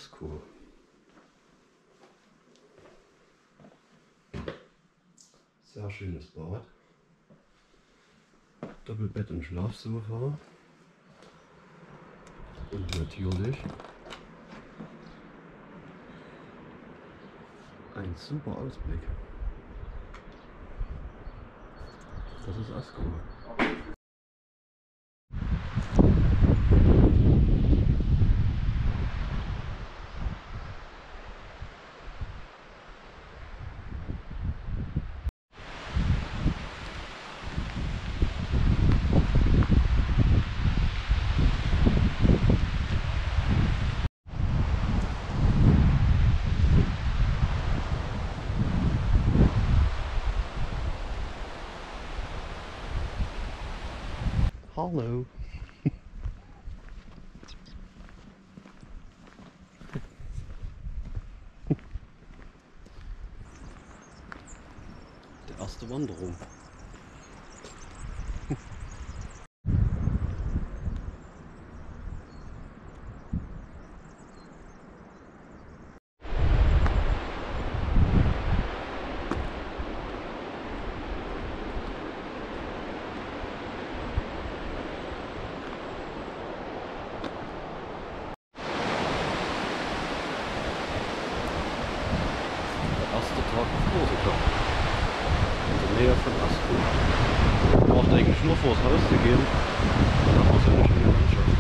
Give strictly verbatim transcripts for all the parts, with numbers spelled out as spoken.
Asko. Sehr schönes Bad. Doppelbett und Schlafsofa. Und natürlich ein super Ausblick. Das ist Asko. Hallo. Die erste Wanderung. Erster Tag auf Korsika, in der Nähe von Asko. Man braucht eigentlich nur vors Haus zu gehen, dann hat man so eine schöne Landschaft.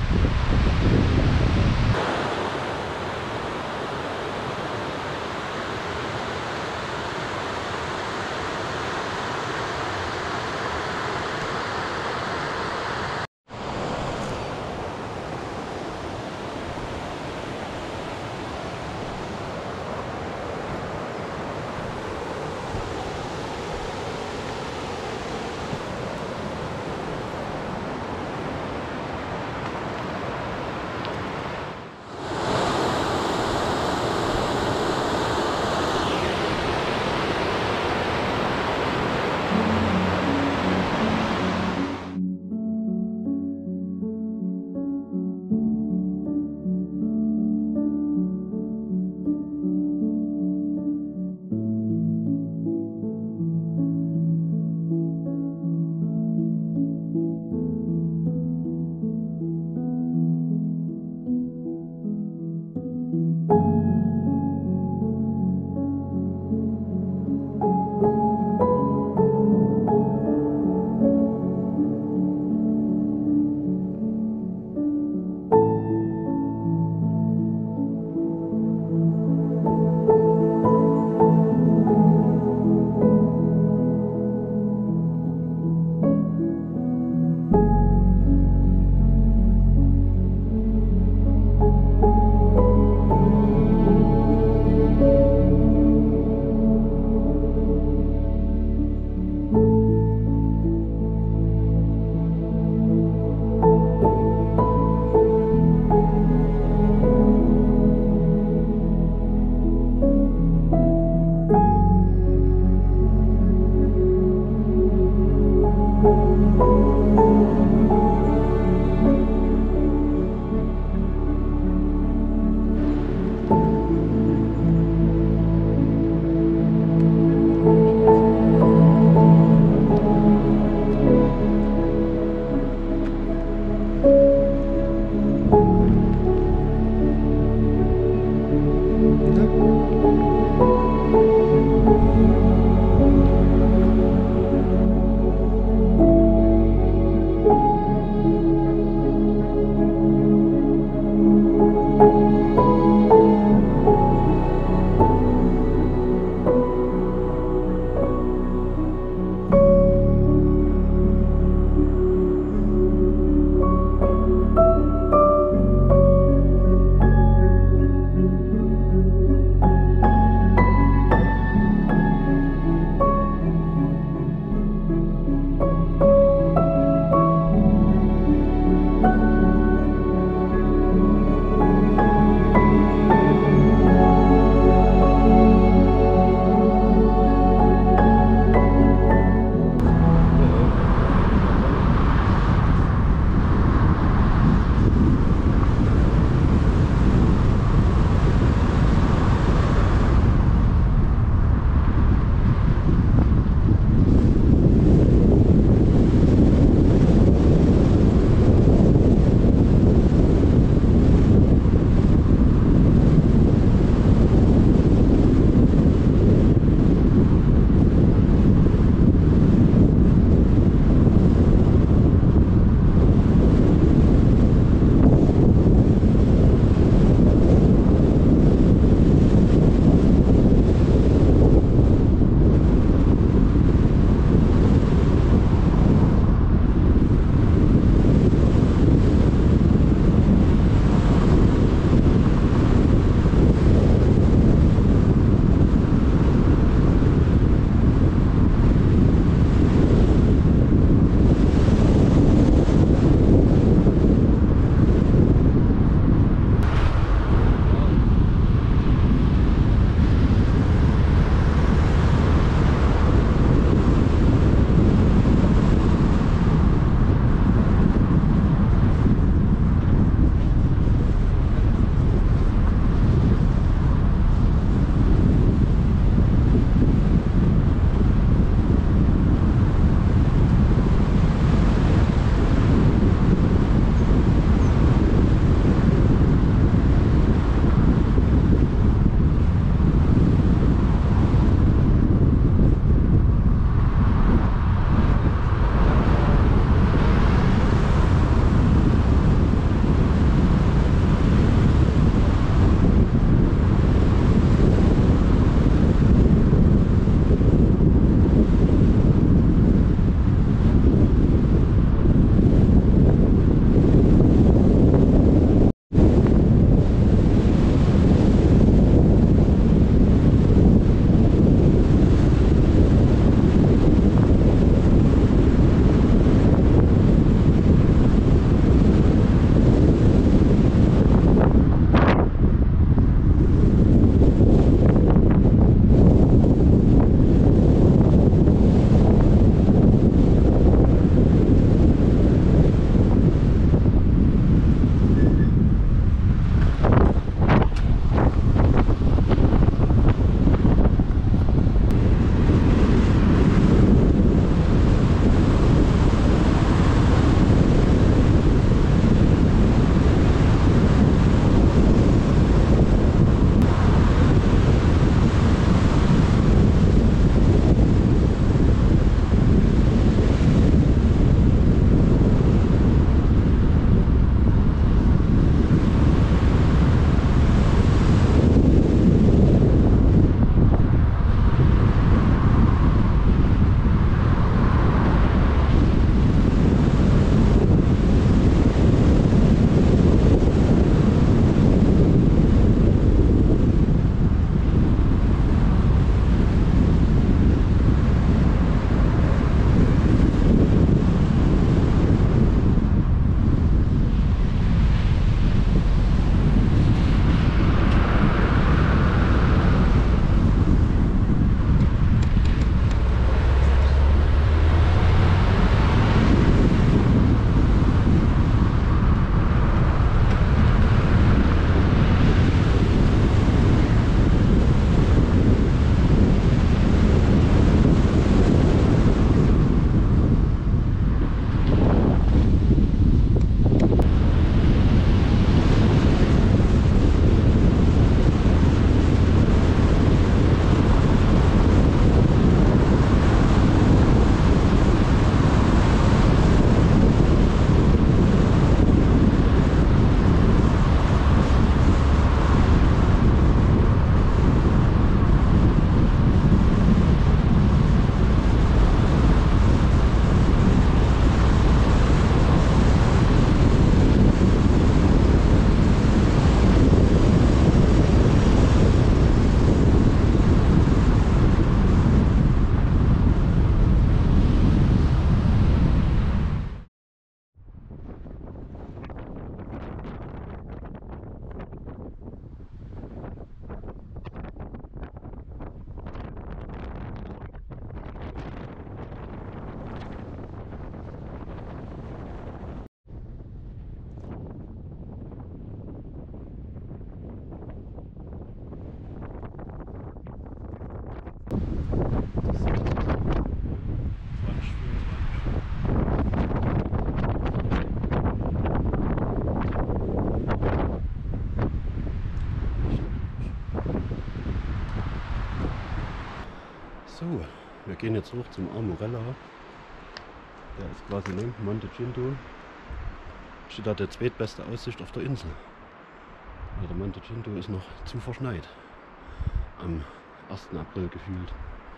So, wir gehen jetzt hoch zum Armorella. Der ist quasi neben Monte Cinto. Steht da die zweitbeste Aussicht auf der Insel. Also der Monte Cinto ist noch zu verschneit. Am ersten April gefühlt.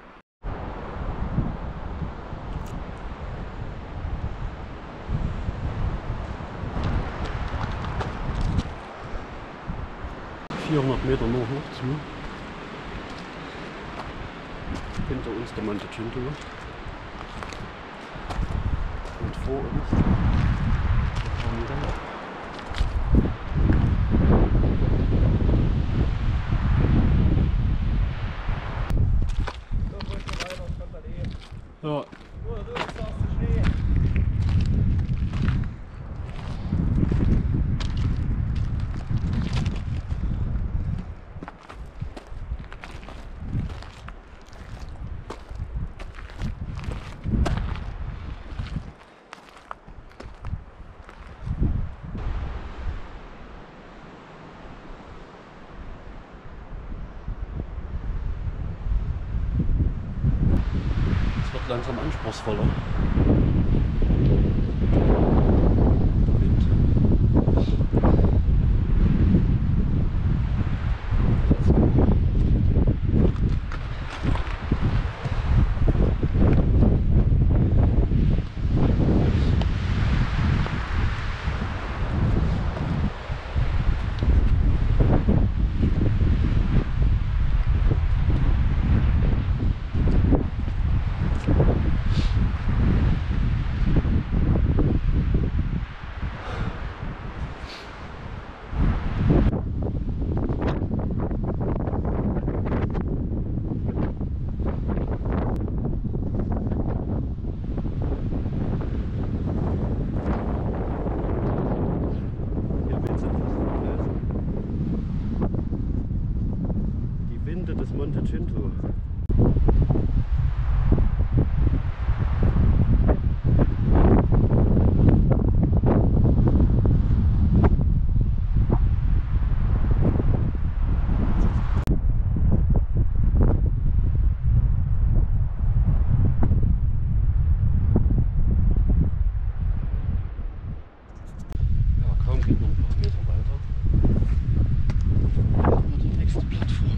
vierhundert Meter nur hoch zu. Hinter uns der Monte Cinto. Und vor uns der Armorella. Ja. Langsam anspruchsvoller. Wind. Des Monte Cinto. Ja, kaum geht noch ein paar Meter weiter. Die nächste Plattform.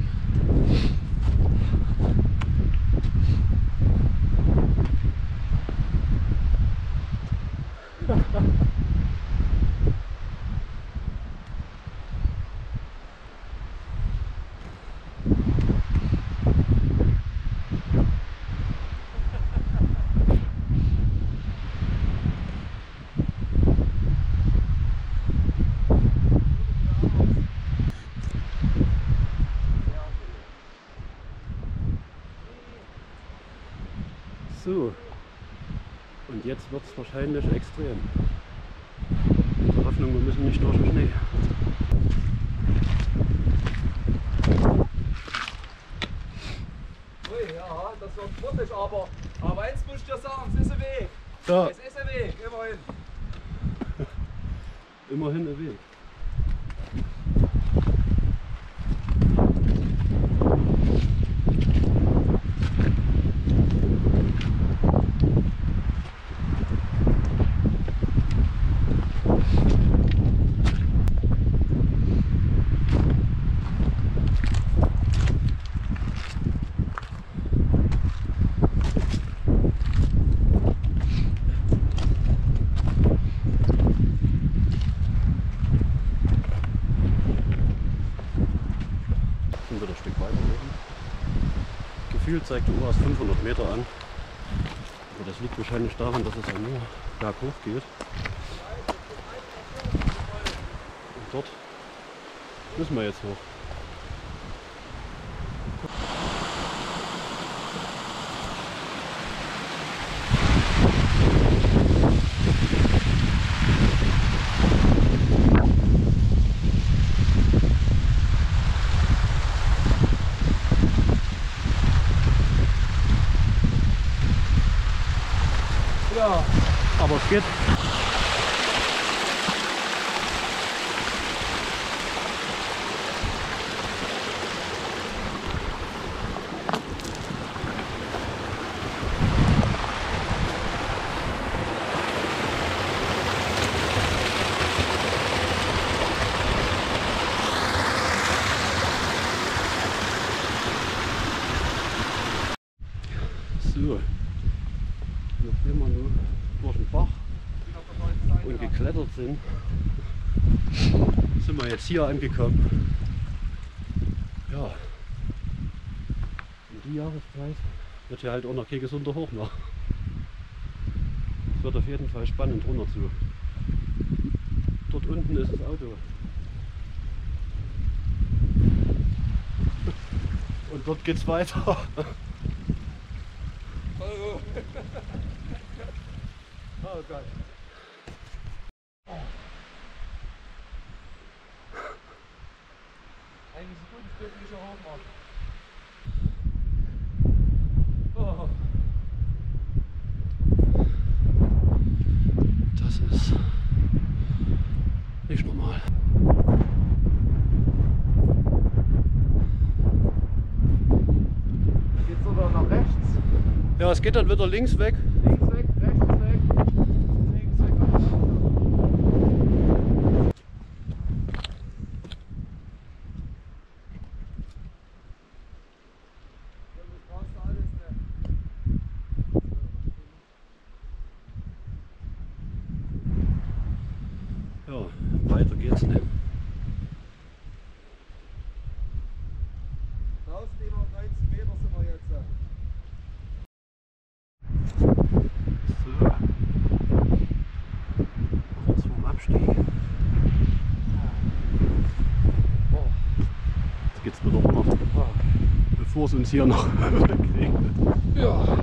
So, und jetzt wird es wahrscheinlich extrem. In der Hoffnung, wir müssen nicht durch den Schnee. Ui, ja, das wird sportlich, aber, aber eins muss ich dir sagen, es ist ein Weg. Ja. Es ist ein Weg, immerhin. Immerhin ein Weg. Wieder ein Stück weiter oben. Gefühlt zeigt die Uhr erst fünfhundert Meter an. Aber das liegt wahrscheinlich daran, dass es ja nur berghoch geht. Und dort müssen wir jetzt hoch. Ja, Aber es geht. So, nachdem wir nur durch den Bach und geklettert sind, sind wir jetzt hier angekommen. Ja, um die Jahreszeit wird hier halt auch noch kein gesunder Hoch mehr. Es wird auf jeden Fall spannend runter zu. Dort unten ist das Auto. Und dort geht's weiter. Oh, oh Gott. Eigentlich ein gutes glücklicher Hochmarkt. Oh. Das ist nicht normal. Geht's sogar nach rechts? Ja, es geht dann wieder links weg. Links weg, rechts weg, links weg. Das brauchst du alles, ne? Ja, weiter geht's nicht. Draußen über neunzig Meter sind wir jetzt. So. Kurz vorm Abstieg. Oh. Jetzt geht's wieder runter. Bevor es uns hier noch regnet. Ja.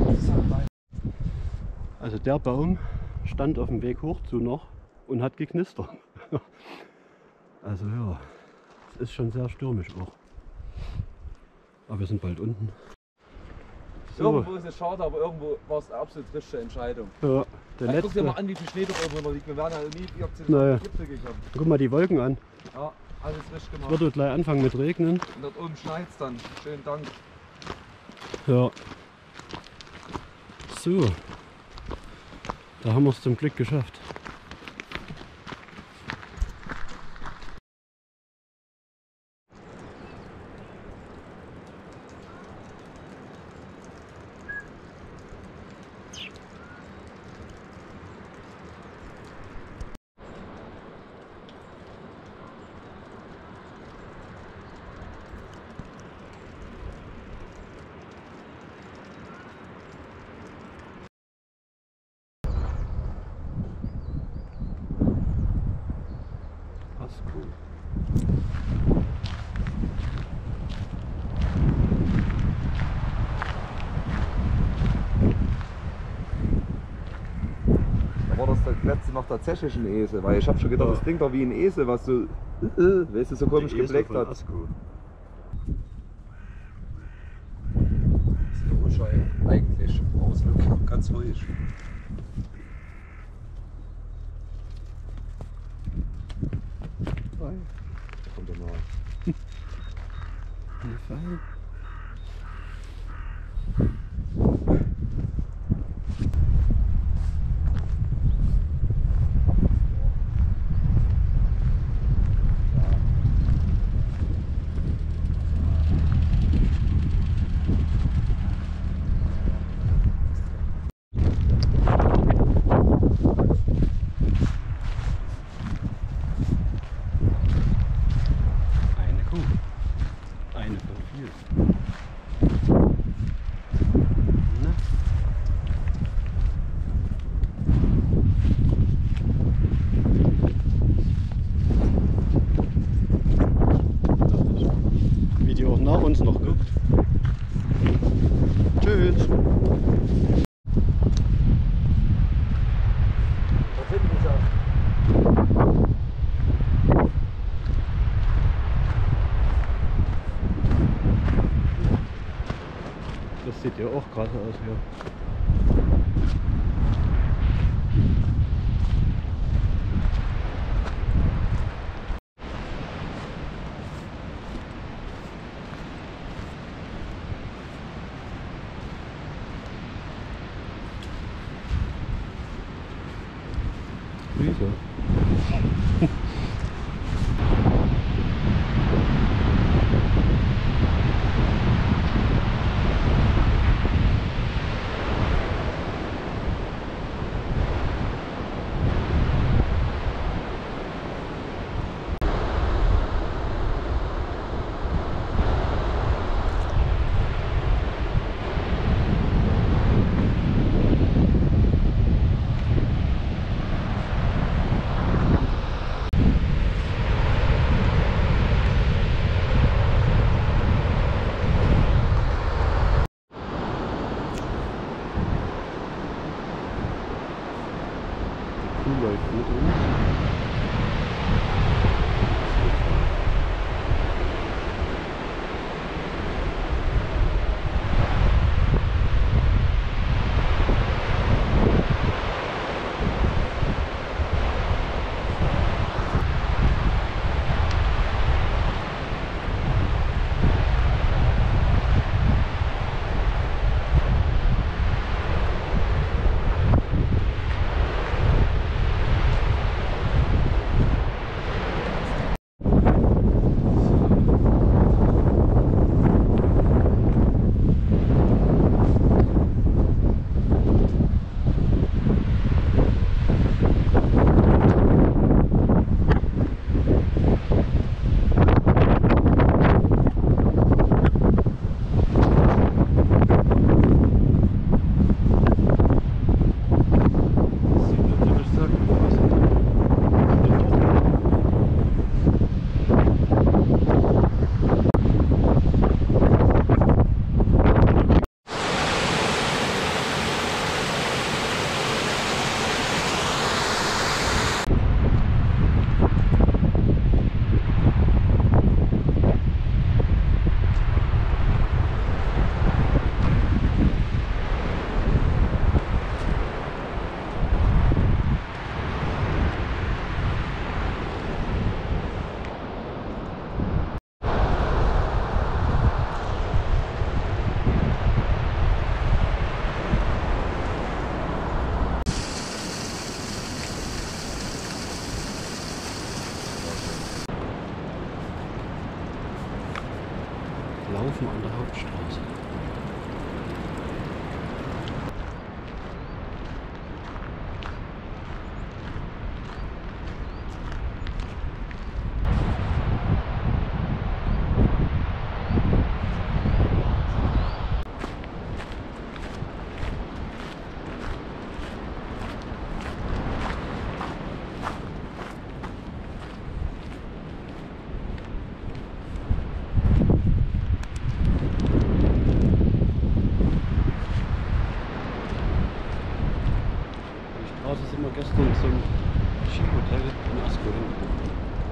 Also der Baum stand auf dem Weg hoch zu noch und hat geknistert. Also ja, es ist schon sehr stürmisch auch. Aber wir sind bald unten. So, Irgendwo ist es schade, aber irgendwo war es eine absolut richtige Entscheidung. ja, der Guck dir mal letzte. an, wie viel Schnee da oben drunter liegt. Wir wären ja nie auf den Naja. Gipfel gekommen. Guck mal die Wolken an. Ja, alles richtig gemacht. Wird gleich anfangen mit Regnen. Und dort oben schneit es dann. Schönen Dank. Ja. So. Da haben wir es zum Glück geschafft. Cool. Da war das der letzte noch tatsächlich ein Esel, weil ich hab schon gedacht, Ja. das klingt doch wie ein Esel, was so, äh, weißt du, so komisch Die Esel gebleckt von hat. Asko. Das ist eine Urschei eigentlich. Ausflug, ganz ruhig. Kommt er mal. Fein. Eine Kuh. Eine von vielen. Na? Wie die auch nach uns noch guckt. Tschüss. Was hinten ist er? Das sieht ja auch krass aus hier. Wieso? Crew läuft mit uns. Laufen an der Hauptstraße. Also sind wir gestern zum Skihotel in Asko hingegangen.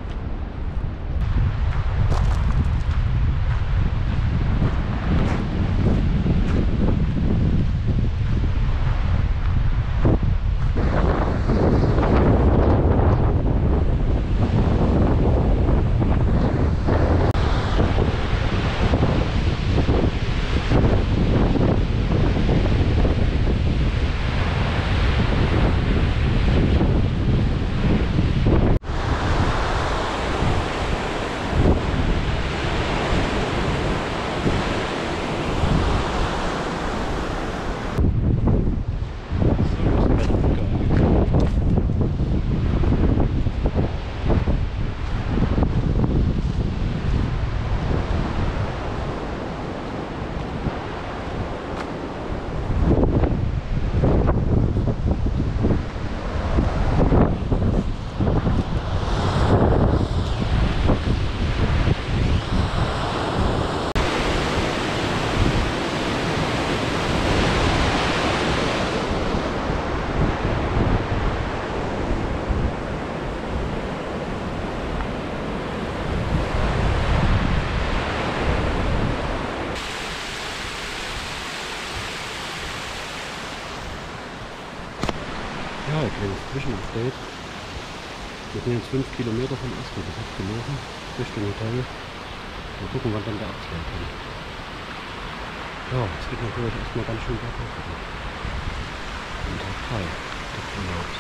Ja, ein kleines Zwischenupdate. Wir sind jetzt fünf Kilometer von Asko gelaufen, Richtung Hotel. Mal gucken, wann dann der Abschlag kommt. Ja, es geht natürlich erstmal ganz schön berghoch. Und Tag drei des Urlaubs.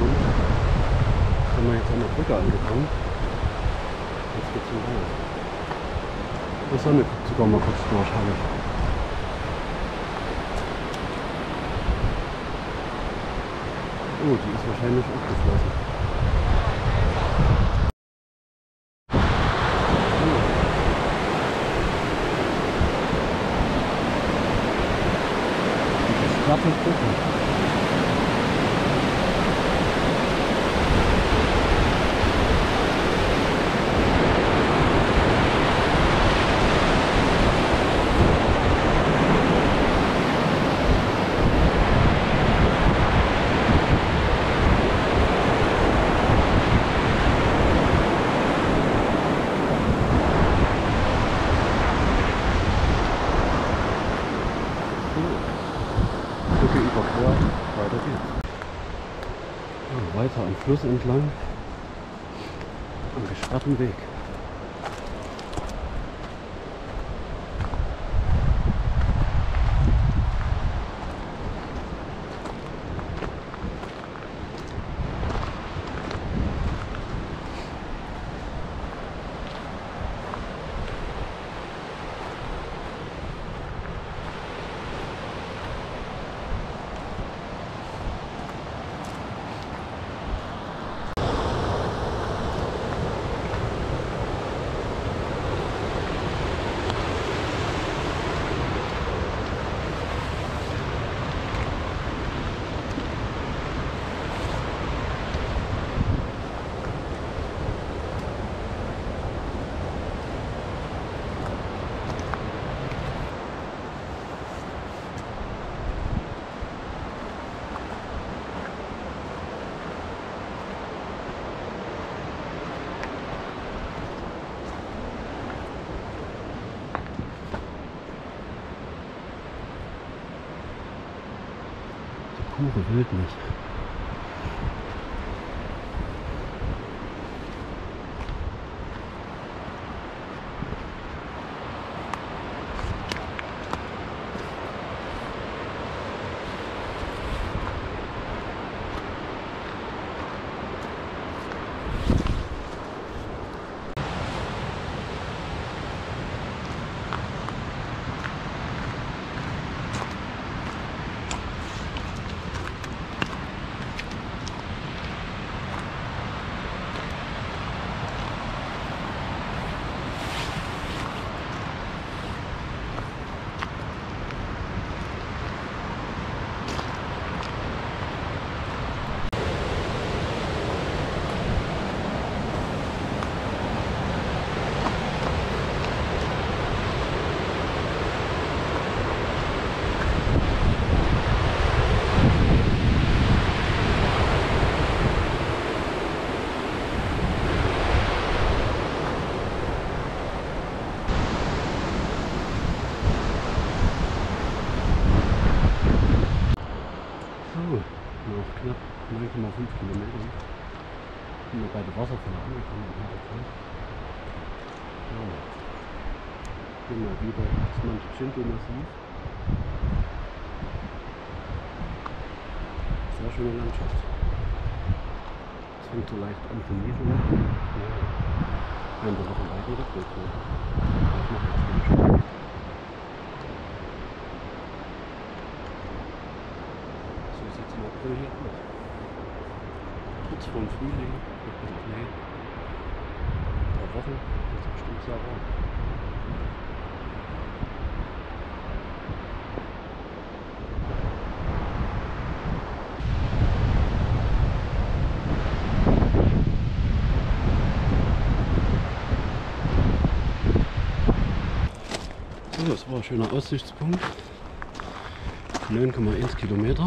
schon. Sind wir jetzt an der Brücke angekommen. Jetzt geht's zum Haus. Die Sonne guckt sogar mal kurz durch, herrlich. Oh, die ist wahrscheinlich auch geschlossen. Platte Brücke. Überquert, weiter geht's. Ja, weiter am Fluss entlang, am gesperrten Weg. Pure Wildnis. Noch knapp neun Komma fünf Kilometer. Sind wir bei der Wasserfälle angekommen im Hintergrund. Ja. Hier mal wieder das Monte Cinto Massiv. Sehr schöne Landschaft. Es fängt so leicht an zu nieseln. Ja. Wenn wir noch einen weiten Rückweg machen. Das macht jetzt ganz schön. Im April hier aus. Kurz vorm Frühling, mit ein bisschen Schnee. Ein paar Wochen ist es bestimmt sehr warm. So, das war ein schöner Aussichtspunkt. neun Komma eins Kilometer.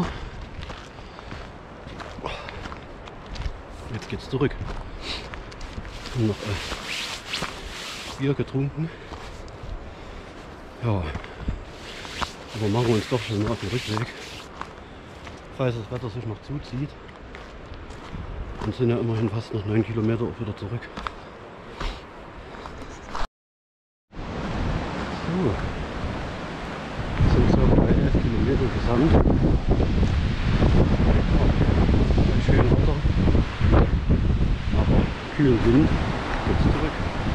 Jetzt geht's zurück. Wir haben noch äh, Bier getrunken. Ja, aber machen wir uns doch schon auf den Rückweg. Falls das Wetter sich noch zuzieht. Und sind ja immerhin fast noch neun Kilometer auch wieder zurück. So. Das sind so bei elf Kilometer gesamt. Ja, schön Wetter. kühlen Wind jetzt zurück.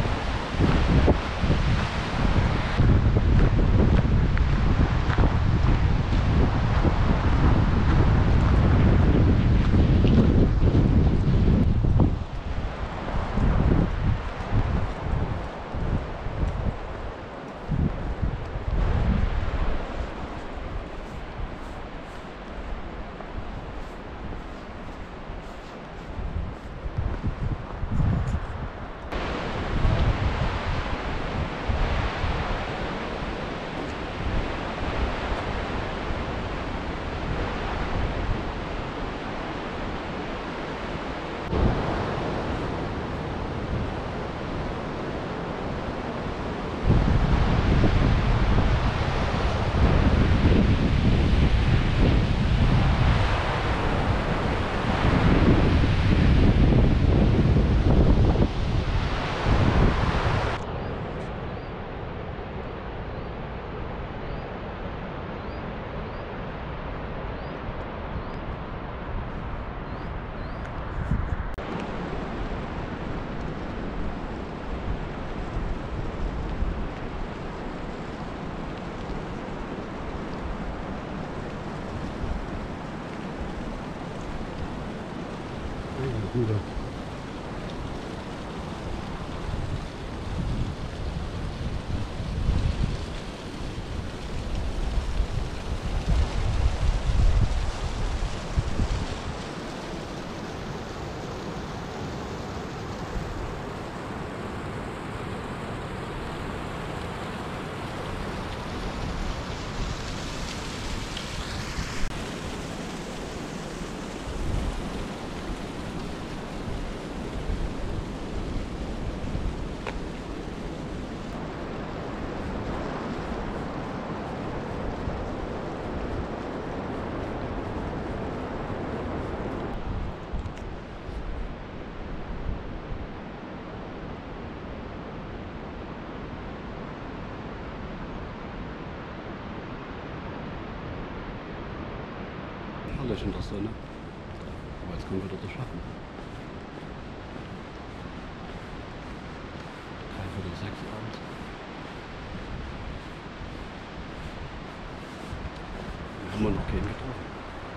Bruder. Herrlich in der Sonne. Aber jetzt können wir wieder schaffen. Dreiviertel sechs abends. Wir haben noch keinen getroffen.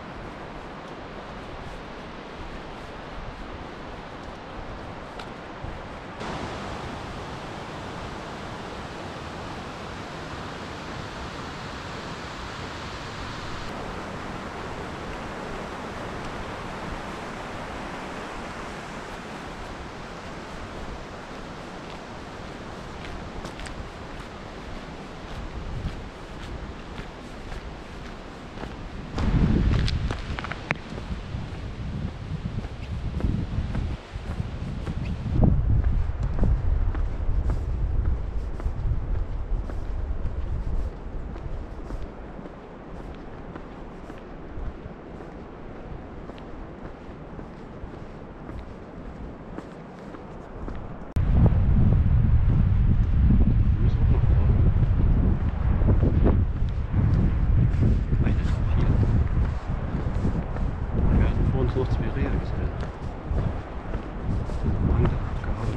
Noch zwei Rehe gesehen. Sind am Rand abgehauen.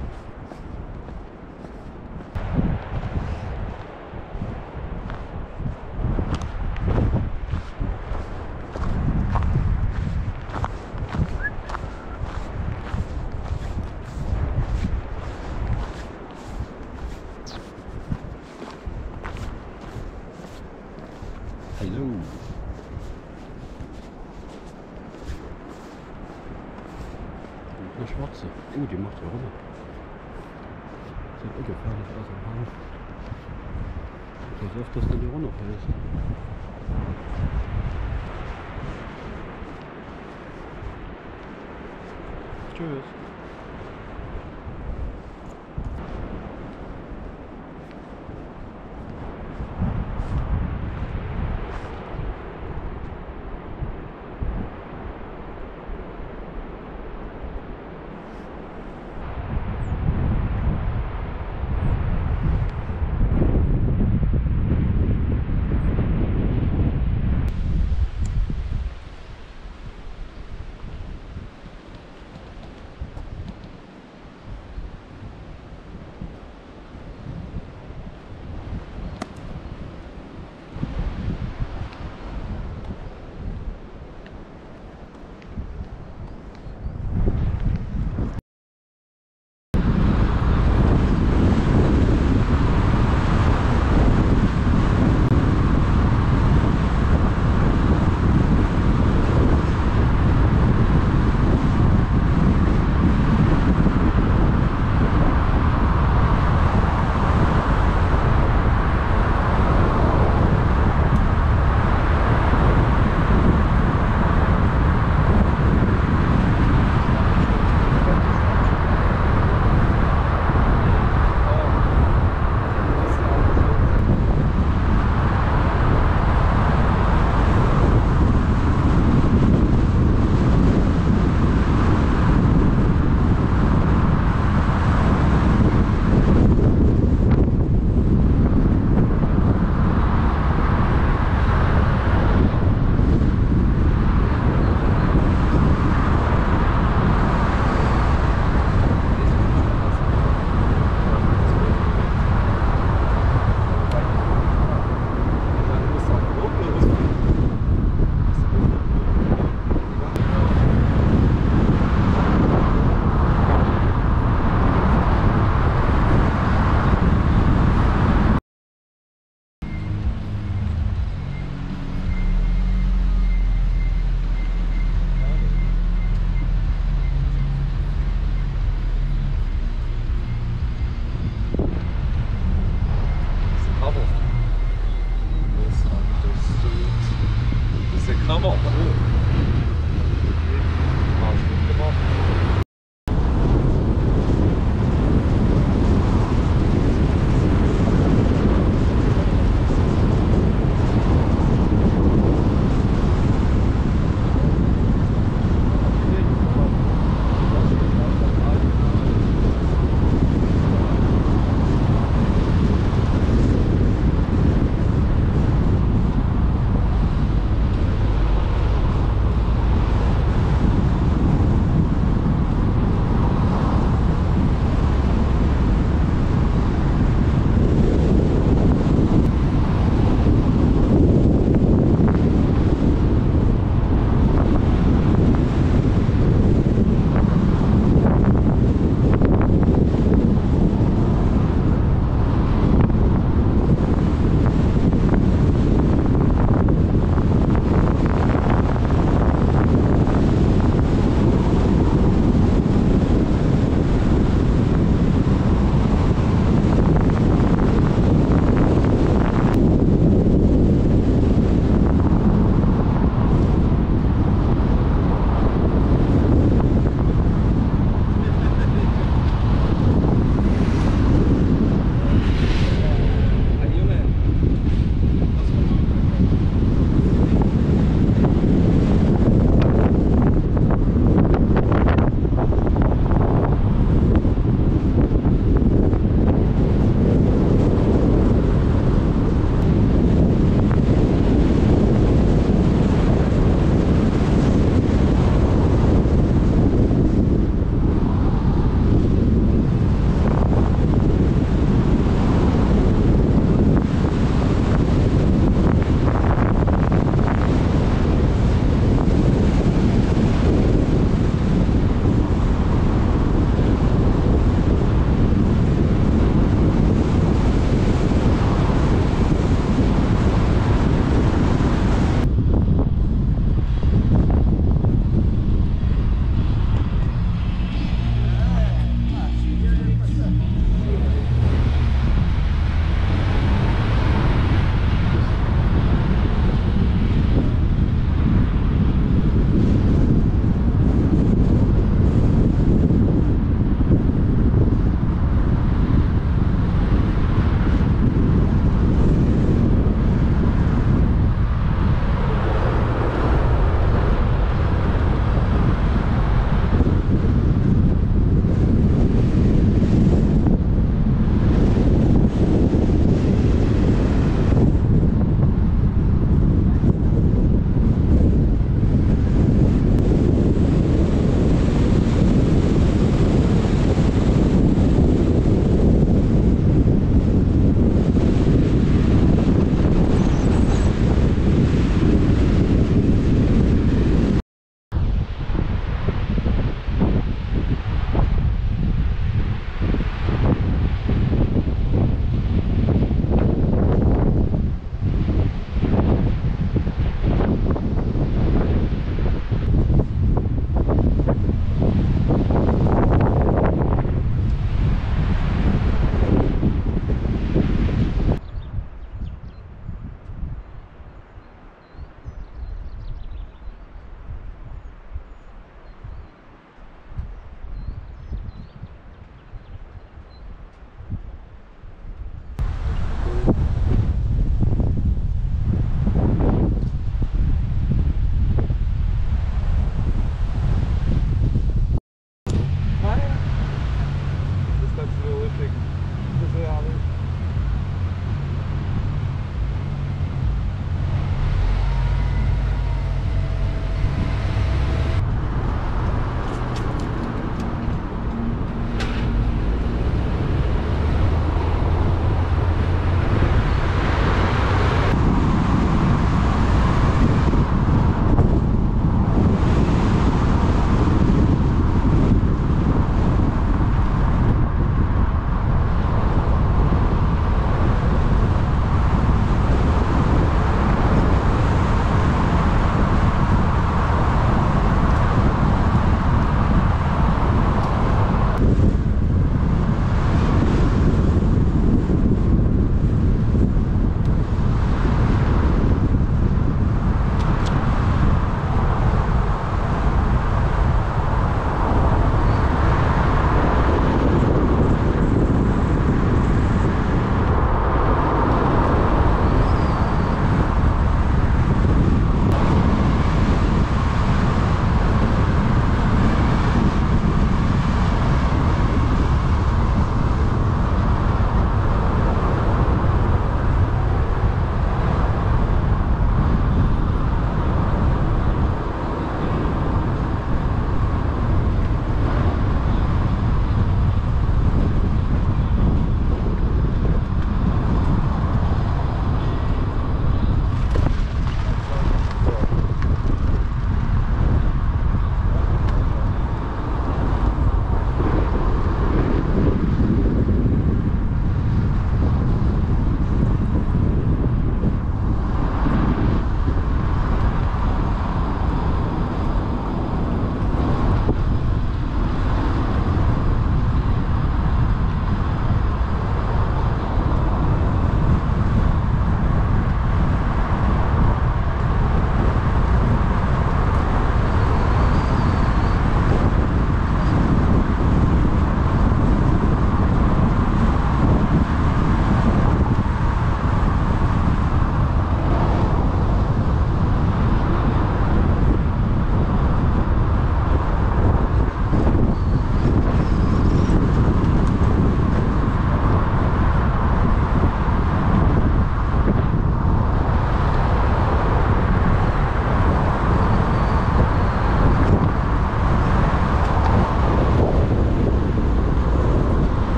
Hallo. Eine schwarze. Oh, die macht ja runter. Sieht auch gefährlich aus am Hang. Pass auf, dass du die runterfällst. Tschüss.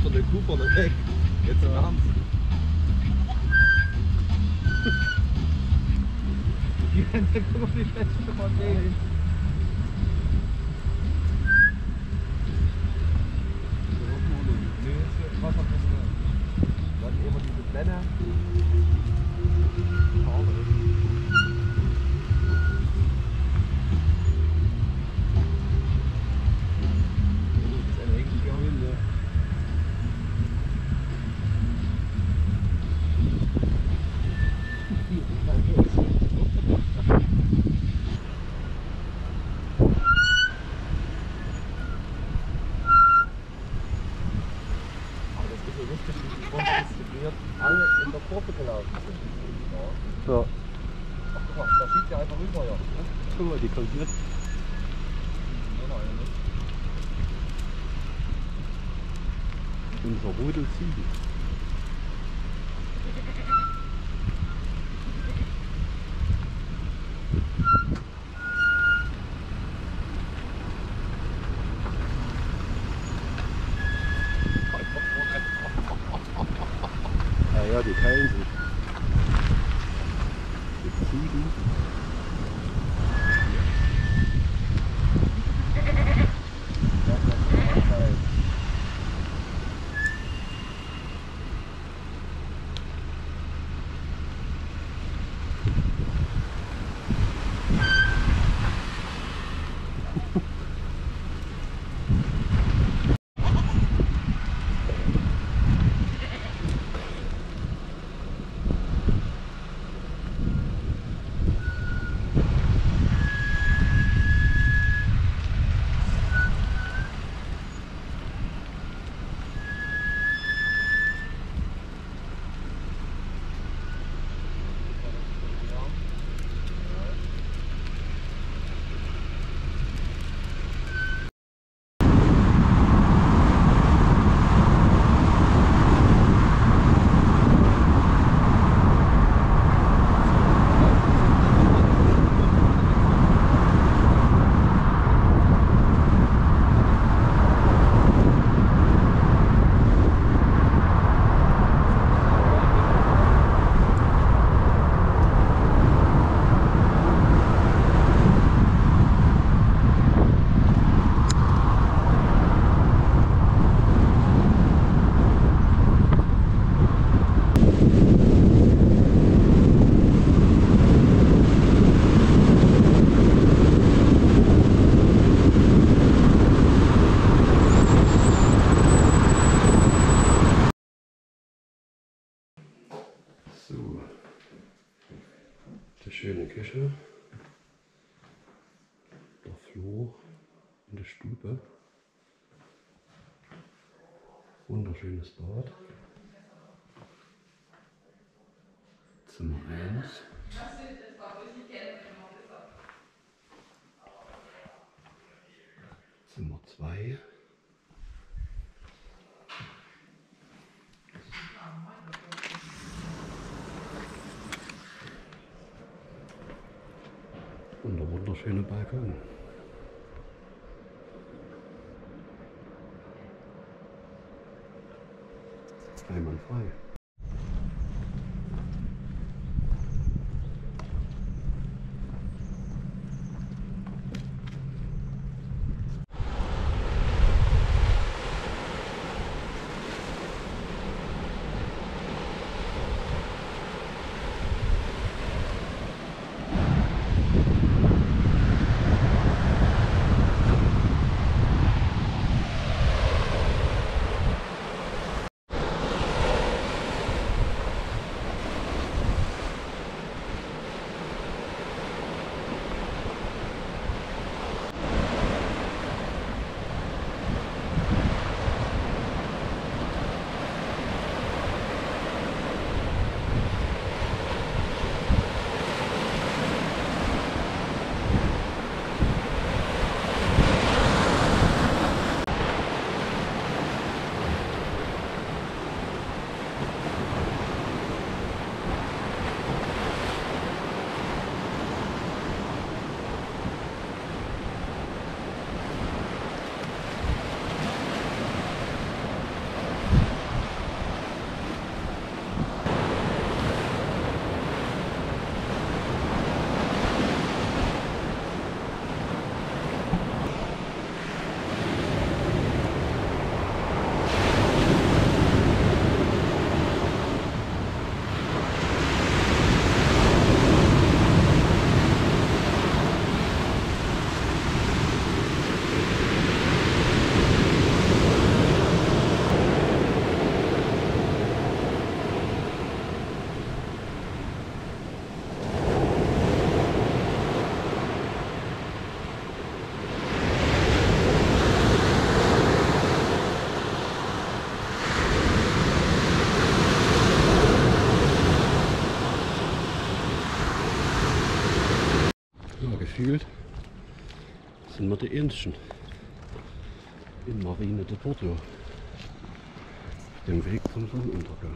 er den Kuh vorne weg. Jetzt im Ernst. Die Hände können wir nicht fest von sehen. Was hat das denn? Dann immer diese Blende. Das ist eine echte Hunde. Alle in der Kurve gelaufen sind. Ja. Ja. Ach guck mal, da schiebt ja einfach rüber, ja. Guck mal, die kommt mit. Unser Rudel Ziegen. Ja, ja, die teilen sich. Die Ziegen. So, die schöne Küche, der Flur in der Stube, wunderschönes Bad, Zimmer eins, Zimmer zwei, und der wunderschöne Balkon. Einwandfrei. gefühlt sind wir die Einzigen in Marina de Porto auf dem Weg zum Sonnenuntergang.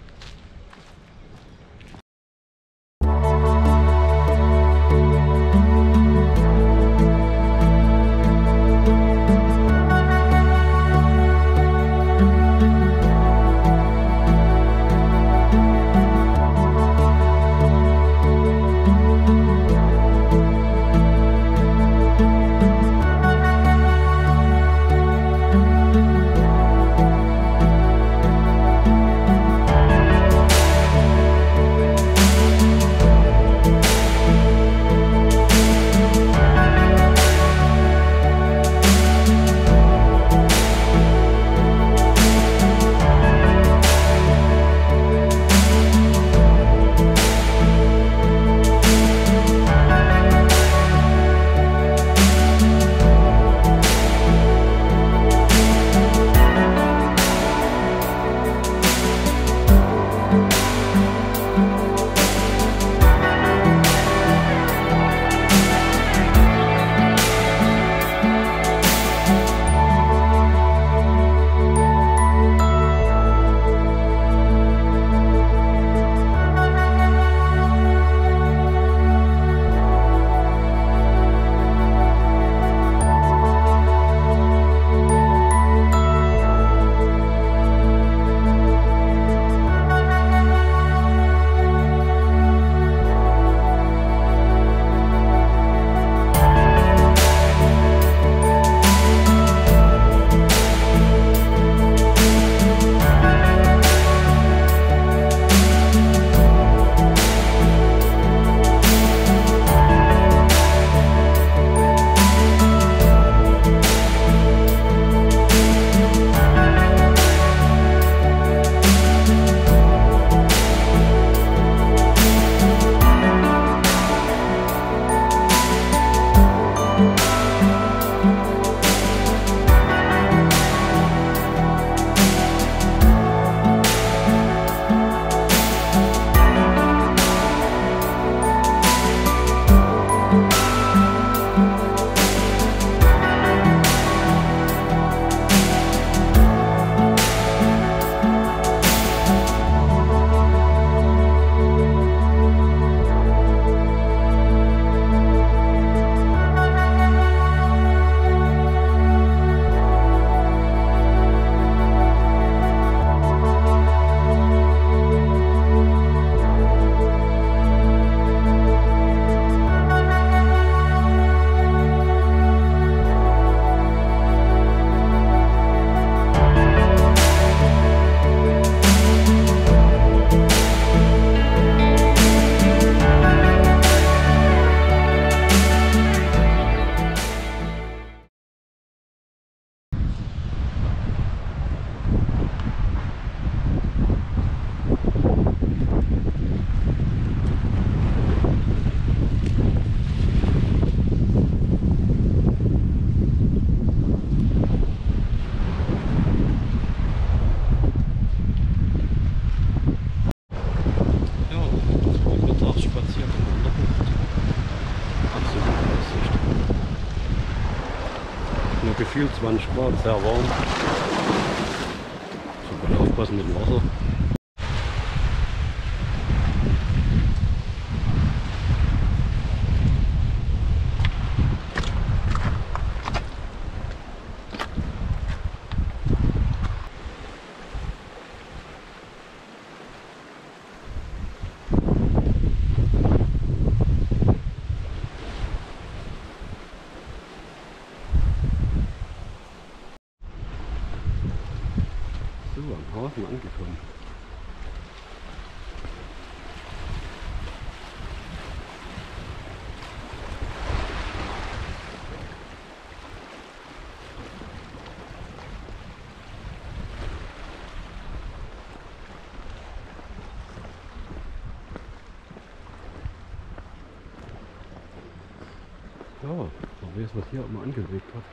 Gefühlt zwanzig Grad, sehr warm. So gut aufpassen mit dem Wasser. So, am Hafen angekommen. Ja, wer weiß, was hier immer angelegt hat.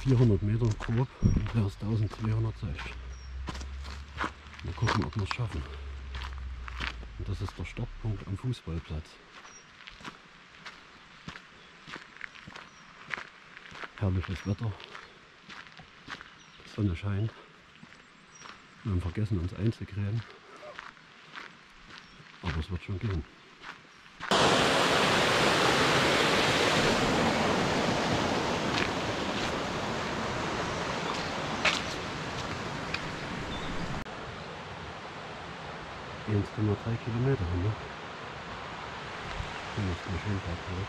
vierhundert Meter grob und der ist eintausendzweihundertsechzig. Mal gucken, ob wir es schaffen. Und das ist der Startpunkt am Fußballplatz. Herrliches Wetter. Die Sonne scheint. Wir haben vergessen, uns einzucremen. Aber es wird schon gehen. eins Komma drei Kilometer haben wir. Und jetzt mal schön berghoch.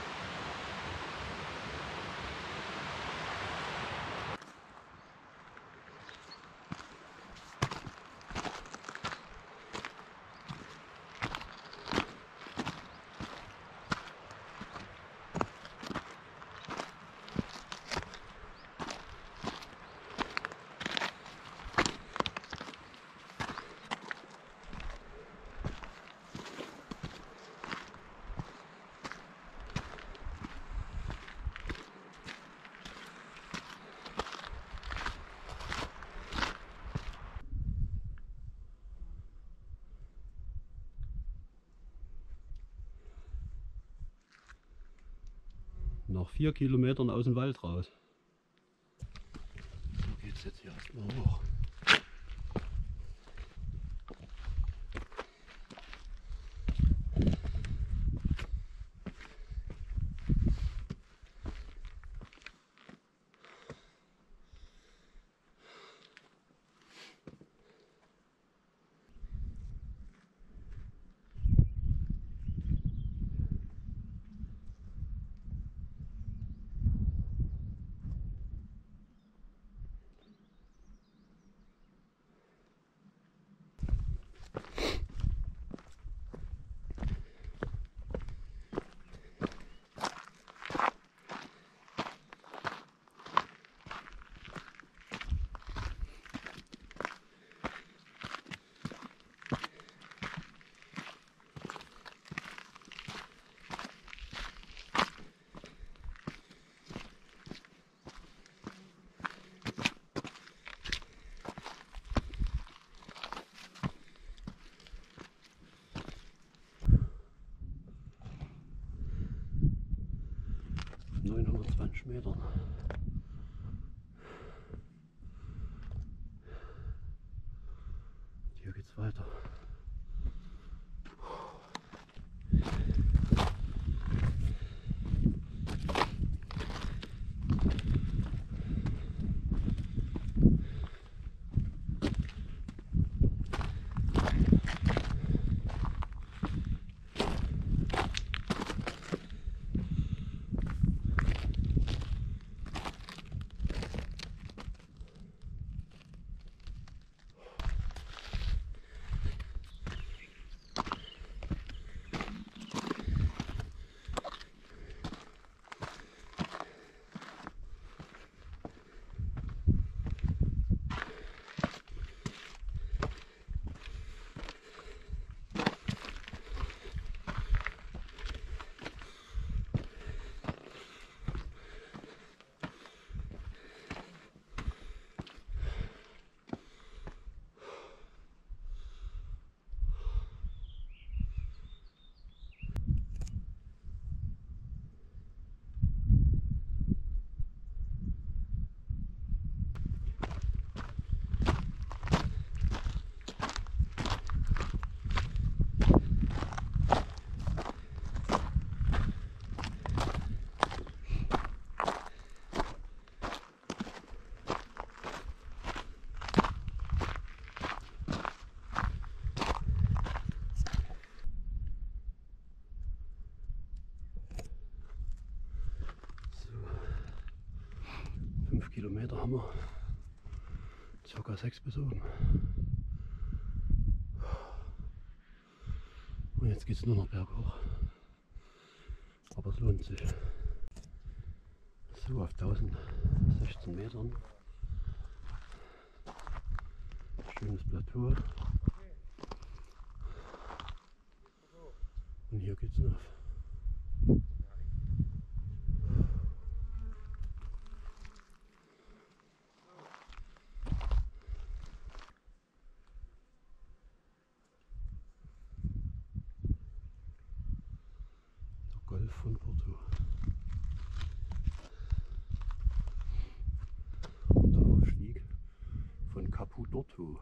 Nach vier Kilometern aus dem Wald raus. So geht es jetzt hier erstmal hoch. neunhundertzwanzig Metern. Hier geht's weiter. fünf Kilometer haben wir, ca. sechs Personen. Und jetzt geht es nur noch berghoch. Aber es lohnt sich. So, auf tausendsechzehn Metern. Schönes Plateau. Und hier geht's noch. von Porto. Und der Aufstieg von Capo d'Orto.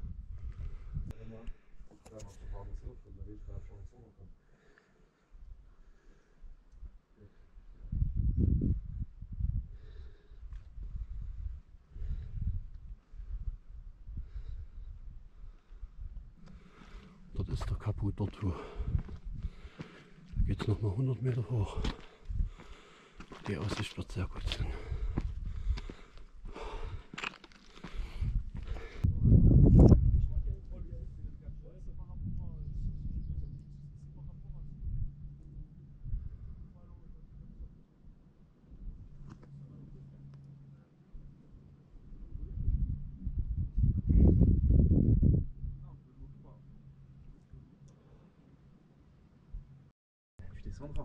Dort ist der Capo d'Orto. Da geht es nochmal hundert Meter hoch. Die Aussicht wird sehr gut sein. Je descendrai.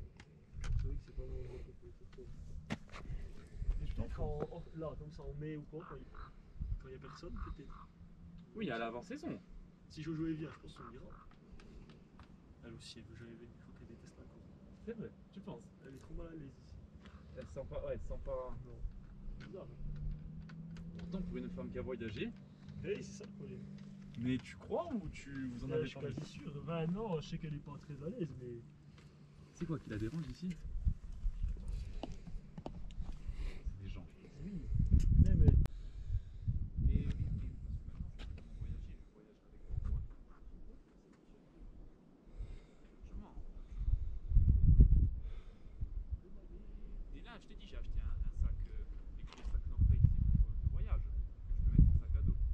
Peut-être en, en- là, comme ça en mai ou quoi, quand il n'y a personne, peut-être. Oui, à l'avant-saison. Si Jojo est bien, je pense qu'on ira. Elle aussi, elle veut jamais venir, il faut qu'elle déteste la cause. C'est vrai, tu penses? Elle est trop mal à l'aise ici. Elle sent pas, ouais, elle sent pas. Non. Bizarre. Pourtant, pour une femme qui a voyagé. Eh, c'est ça le problème. Mais tu crois ou tu vous en Ouais, avez je suis parlé? quasi sûr. Ben non, je sais qu'elle est pas très à l'aise, mais. C'est quoi qui la dérange ici? C'est des gens. Oui. Même elle. Et oui, oui, parce que maintenant, c'est comment voyager. Je voyage avec mon pote. Largement. Et là, je t'ai dit, j'ai acheté un, un sac, euh, les gros sacs North Face, c'est pour euh, le voyage. Je peux mettre en sac à dos.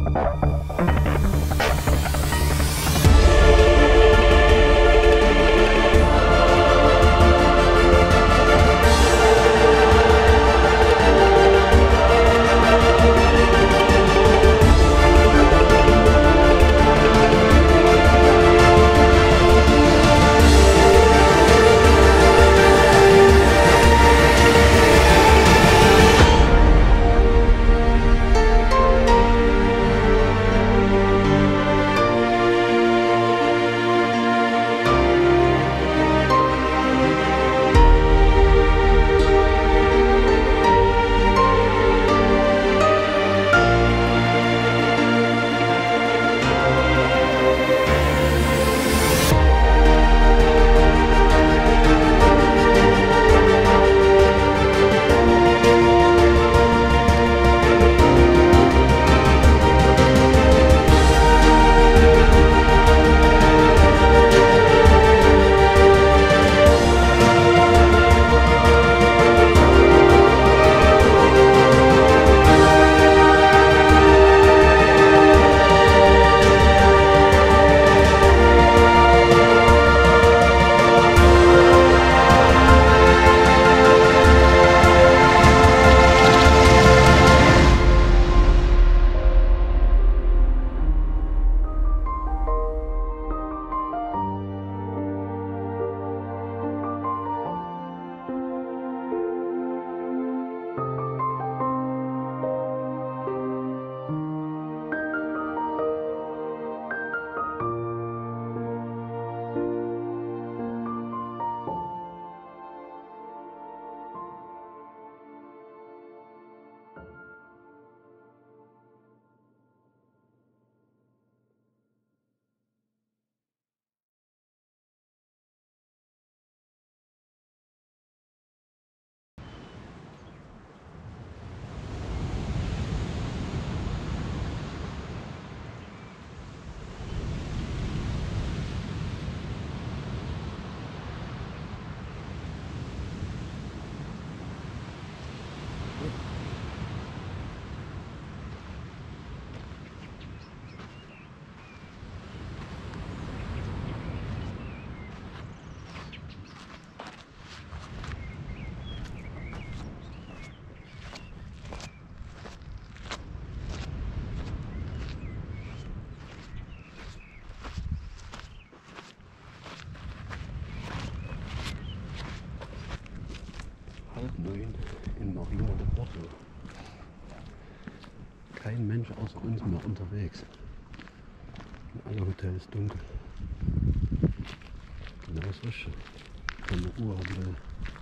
halb neun in Marina de Porto. Kein Mensch außer uns mehr unterwegs. In alle Hotels dunkel. Genau frisch. Von der Uhr haben wir